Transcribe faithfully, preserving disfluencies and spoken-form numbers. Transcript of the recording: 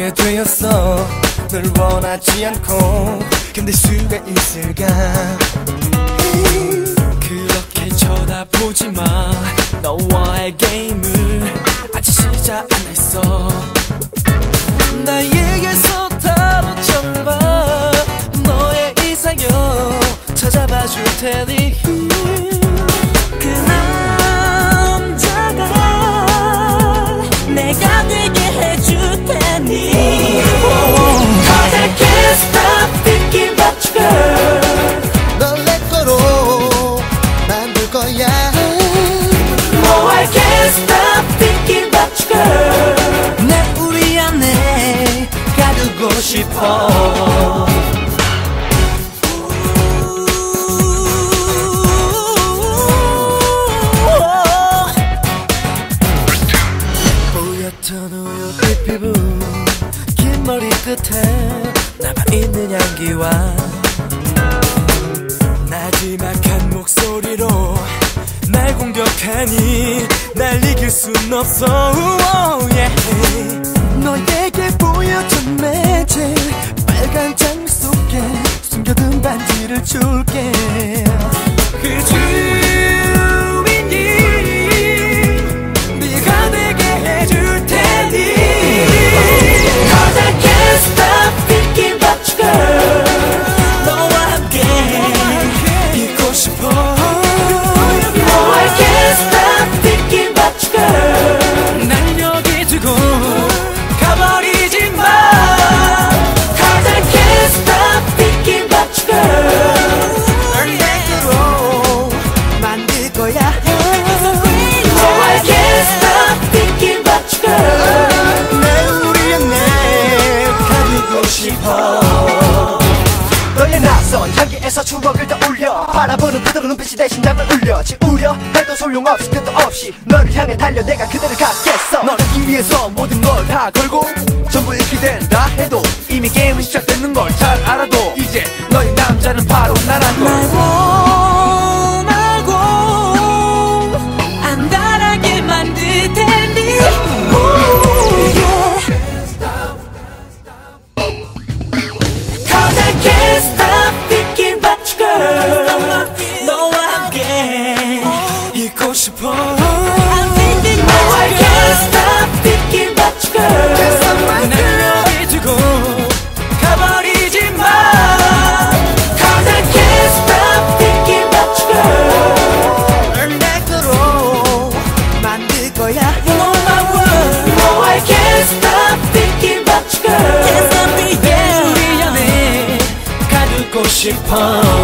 알게 되었어. 널 원하지 않고 견딜 수가 있을까. 그렇게 쳐다보지 마. 너와의 게임을 아직 시작 안 했어. 나에게서 다른 절반 너의 이상형 찾아봐 줄 테니 그 남자가 내가 되게 해줄 테니 Cause I can't stop thinking about you girl. 널 내 거로 만들 거야. No I can't stop thinking about you girl. 내 우리 안에 가두고 싶어. 보였던 우유빛 피부 긴 머리 끝에 나만 있는 향기와 나지막한 목소리로 날 공격하니 날 이길 순 없어. yeah. 너에게 보여준 매질 빨간 장미 속에 숨겨둔 반지를 줄게. 그 주인이 네가 되게 해줄 테니 Cause I can't stop thinking about you girl. 너와 함께 있고 싶어. No I can't stop thinking about you girl. 날 여기 두고 가버리지 마. Cause I can't stop thinking about you girl. 널 내 거로 만들 거야. No I can't stop thinking about you girl. 내 우리 안에 가두고 싶어. 너의 낯선 향기에서 추억을 떠올려 바라보는 그대로 눈빛이 대신 잠을 울려. 지우려 해도 소용없이 끝도 없이 너를 향해 달려 내가 그대를 갖겠어. 너를 이 위해서 모든 걸 다 걸고 전부 잃게 된다 해도 이미 게임은 시작되는 걸 잘 알아도 이제 너의 남자는 바로 나란 걸. 말고 말고 안달하게 만들 테니 Cause I can't stop thinking about you girl. 너와 함께 있고 싶어. No I can't stop thinking about you girl. 날 여기 두고 가버리지 마. Cause I can't stop thinking about you girl. 널 내 거로 만들 거야. You're my world. No I can't stop thinking about you girl. 내 우리 안에 가두고 싶어.